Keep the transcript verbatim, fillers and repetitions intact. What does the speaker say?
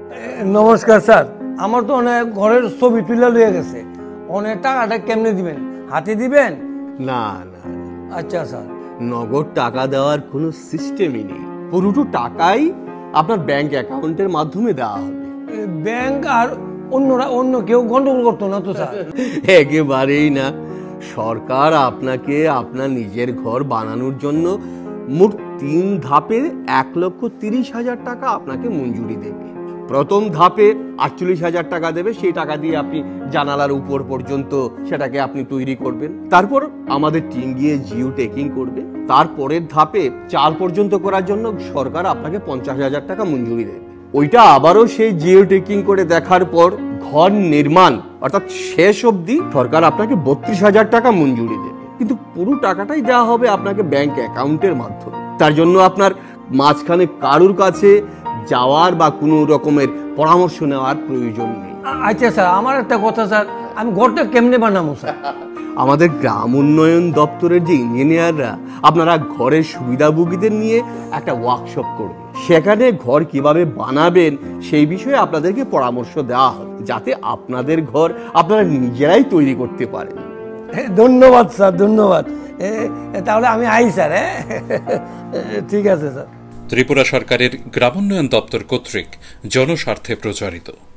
নমস্কার স্যার, আমার তো অনেক ঘরের ছবি তুলে লয়ে গেছে, অনেক টাকাটা কেমনে দিবেন? হাতে দিবেন? না না, আচ্ছা স্যার। নগদ টাকা দেওয়ার কোনো সিস্টেমই নেই, পুরোটো টাকাই আপনার ব্যাংক অ্যাকাউন্টের মাধ্যমে দেওয়া হবে। ব্যাংক আর অন্যরা অন্য কেউ গন্ডগোল করতো না তো স্যার? একেবারেই না, সরকার আপনাকে আপনার নিজের ঘর বানানোর জন্য মোট তিন ধাপে এক লক্ষ তিরিশ হাজার টাকা আপনাকে মঞ্জুরি দেবে। প্রথম ধাপে আটচল্লিশ হাজার টাকা দেবে, সেই টাকা দিয়ে আপনি জানালার উপর পর্যন্ত সেটাকে আপনি তৈরি করবেন। তারপর আমাদের টিম গিয়ে জিও টেকিং করবে। তারপরের ধাপে চার পর্যন্ত করার জন্য সরকার আপনাকে পঞ্চাশ হাজার টাকা মঞ্জুরি দেবে। ওইটা আবারও সেই জিও টেকিং করে দেখার পর ঘর নির্মাণ অর্থাৎ শেষ অবধি সরকার আপনাকে বত্রিশ হাজার টাকা মঞ্জুরি দেবে, কিন্তু পুরো টাকাটাই দেওয়া হবে আপনাকে ব্যাংক অ্যাকাউন্টের মাধ্যমে। তার জন্য আপনার মাঝখানে কারুর কাছে যাওয়ার বা কোনো রকমের পরামর্শ নেওয়ার প্রয়োজন নেই। আচ্ছা স্যার, আমার একটা কথা স্যার, আমি ঘরটা কেমনে বানাবো স্যার? আমাদের গ্রাম উন্নয়ন দপ্তরের যে ইঞ্জিনিয়াররা আপনারা ঘরের সুবিধাভোগীদের নিয়ে একটা ওয়ার্কশপ করবে, সেখানে ঘর কিভাবে বানাবেন সেই বিষয়ে আপনাদেরকে পরামর্শ দেওয়া হবে, যাতে আপনাদের ঘর আপনারা নিজেরাই তৈরি করতে পারেন। ধন্যবাদ স্যার, ধন্যবাদ। তাহলে আমি আই স্যার। হ্যাঁ, ঠিক আছে স্যার। ত্রিপুরা সরকারের গ্রামোন্নয়ন দপ্তর কর্তৃক জনস্বার্থে প্রচারিত।